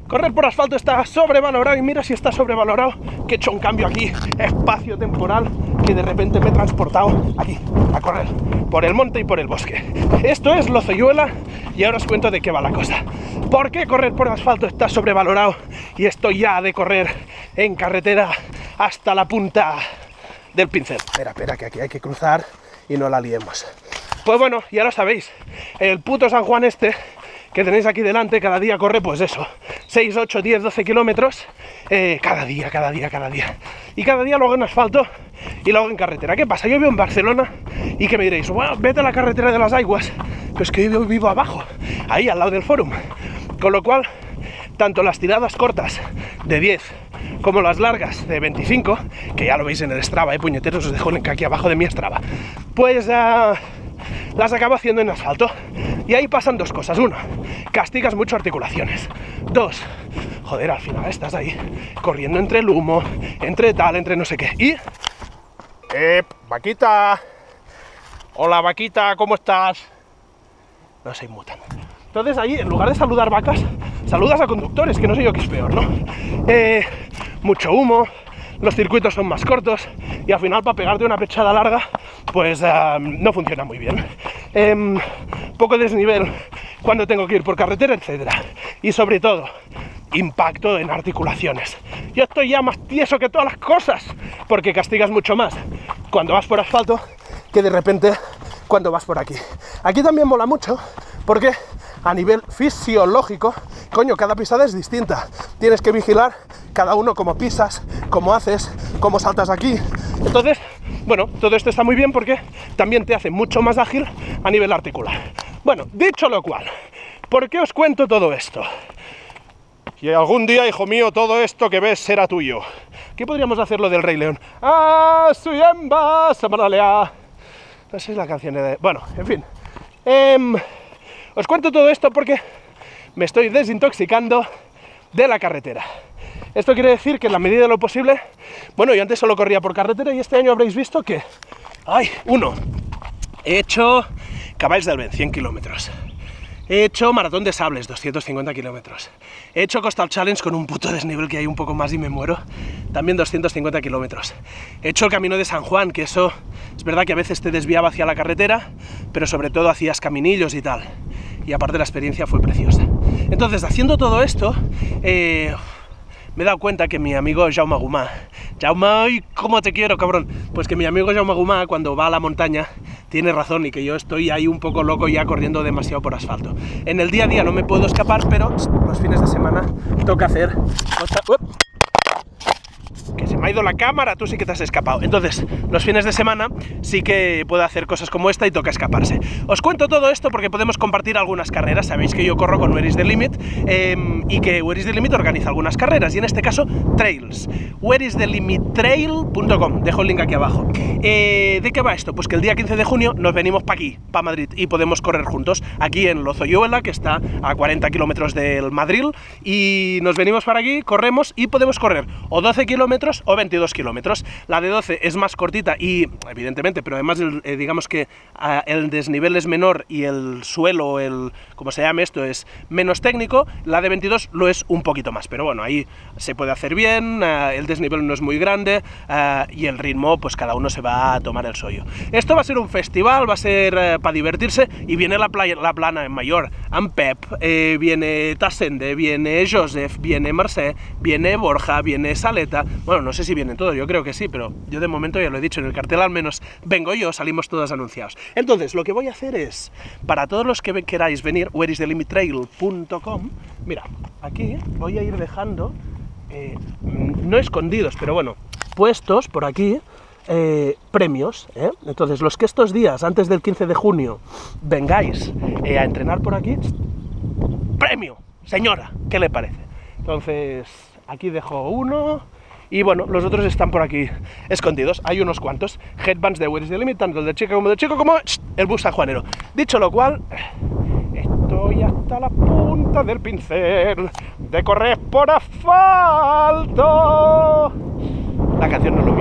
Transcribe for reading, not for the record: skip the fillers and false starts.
Correr por asfalto está sobrevalorado y mira si está sobrevalorado que he hecho un cambio aquí espacio-temporal que de repente me he transportado aquí a correr por el monte y por el bosque. Esto es Lozoyuela y ahora os cuento de qué va la cosa. ¿Por qué correr por asfalto está sobrevalorado y estoy ya de correr en carretera hasta la punta del pincel? Espera, que aquí hay que cruzar y no la liemos. Pues bueno, ya lo sabéis, el puto San Juan este que tenéis aquí delante, cada día corre, pues eso, 6, 8, 10, 12 kilómetros, cada día. Y cada día lo hago en asfalto y lo hago en carretera. ¿Qué pasa? Yo vivo en Barcelona y que me diréis, bueno, vete a la carretera de las Aigües, pues que yo vivo abajo, ahí al lado del Fórum. Con lo cual, tanto las tiradas cortas de 10 como las largas de 25, que ya lo veis en el Strava, puñeteros, os dejo el link aquí abajo de mi Strava, pues las acabo haciendo en asfalto. Y ahí pasan dos cosas. Uno, castigas mucho articulaciones. Dos, joder, al final estás ahí corriendo entre el humo, entre tal, entre no sé qué. Y... vaquita. Hola, vaquita, ¿cómo estás? No se inmutan. Entonces ahí, en lugar de saludar vacas, saludas a conductores, que no sé yo qué es peor, ¿no? Mucho humo, los circuitos son más cortos y al final para pegarte una pechada larga, pues no funciona muy bien. Poco desnivel cuando tengo que ir por carretera, etcétera. Y sobre todo, impacto en articulaciones. Yo estoy ya más tieso que todas las cosas, porque castigas mucho más cuando vas por asfalto que de repente cuando vas por aquí. Aquí también mola mucho, porque a nivel fisiológico, coño, cada pisada es distinta. Tienes que vigilar cada uno cómo pisas, cómo haces, cómo saltas aquí. Entonces, bueno, todo esto está muy bien porque también te hace mucho más ágil a nivel articular. Bueno, dicho lo cual, ¿por qué os cuento todo esto? Y algún día, hijo mío, todo esto que ves será tuyo. ¿Qué podríamos hacer lo del Rey León? ¡Ah, suyamba, samaralea! No sé si es la canción de... Bueno, en fin. Os cuento todo esto porque me estoy desintoxicando de la carretera. Esto quiere decir que en la medida de lo posible... Bueno, yo antes solo corría por carretera y este año habréis visto que... ¡Ay! He hecho Caballs del Ben, 100 kilómetros. He hecho Maratón de Sables, 250 kilómetros. He hecho Coastal Challenge con un puto desnivel que hay un poco más y me muero. También 250 kilómetros. He hecho el Camino de San Juan, que eso es verdad que a veces te desviaba hacia la carretera, pero sobre todo hacías caminillos y tal. Y aparte la experiencia fue preciosa. Entonces, haciendo todo esto, me he dado cuenta que mi amigo Jaume Gumà... Jaume, ¡ay, cómo te quiero, cabrón! Pues que mi amigo Jaume Gumà, cuando va a la montaña, tiene razón y que yo estoy ahí un poco loco ya corriendo demasiado por asfalto. En el día a día no me puedo escapar, pero los fines de semana toca hacer cosas... Que se me ha ido la cámara, tú sí que te has escapado. Entonces, los fines de semana sí que puedo hacer cosas como esta y toca escaparse. Os cuento todo esto porque podemos compartir algunas carreras. Sabéis que yo corro con Where is the Limit y que Where is the Limit organiza algunas carreras, y en este caso, trails. whereisthelimittrail.com, dejo el link aquí abajo. ¿De qué va esto? Pues que el día 15 de junio nos venimos para aquí, para Madrid, y podemos correr juntos, aquí en Lozoyuela, que está a 40 kilómetros del Madrid, y nos venimos para aquí, corremos, y podemos correr o 12 kilómetros o 22 kilómetros. La de 12 es más cortita y, evidentemente, pero además digamos que el desnivel es menor y el suelo, como se llame esto, es menos técnico. La de 22 lo es un poquito más, pero bueno, ahí se puede hacer bien, el desnivel no es muy grande y el ritmo, pues cada uno se va a tomar el suyo. Esto va a ser un festival, va a ser para divertirse, y viene la plana en Mayor, en Pep, viene Tassende, viene Joseph, viene Mercè, viene Borja, viene Saleta. Bueno, no sé si vienen todos, yo creo que sí, pero yo de momento ya lo he dicho, en el cartel al menos vengo yo, salimos todos anunciados. Entonces, lo que voy a hacer es, para todos los que queráis venir, whereisthelimittrail.com, mira, aquí voy a ir dejando, no escondidos, pero bueno, puestos por aquí, premios, Entonces, los que estos días, antes del 15 de junio, vengáis a entrenar por aquí, premio, señora, ¿qué le parece? Entonces, aquí dejo uno. Y bueno, los otros están por aquí escondidos, hay unos cuantos. Headbands de Where is the Limit, tanto el de chico como el bus sanjuanero. Dicho lo cual, estoy hasta la punta del pincel de correr por asfalto. La canción no lo